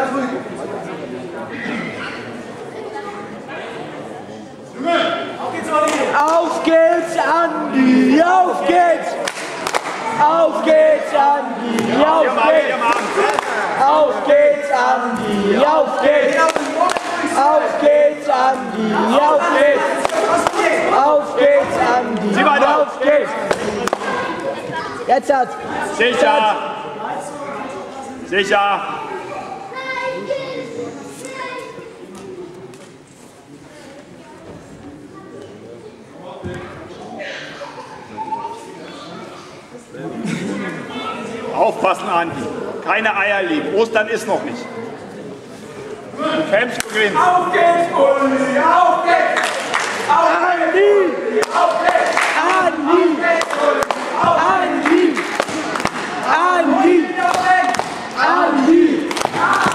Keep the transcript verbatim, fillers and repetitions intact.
Auf geht's, Andi! Auf geht's! Auf geht's, Andi! Auf geht's! Auf geht's, Andi! Auf geht's! Auf geht's, Andi! Auf geht's! Auf geht's, Andi! Sieh weiter! Auf geht's! Jetzt hat! Sicher! Sicher! Aufpassen, Andi. Keine Eier liegen. Ostern ist noch nicht. Du kämpfst, du gewinnst. Auf geht's, Uli! Auf geht's! Andi! Auf geht's! Andi! Andi! Andi! Andi! Andi!